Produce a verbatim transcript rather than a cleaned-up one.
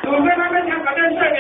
除非他们想搞点事儿，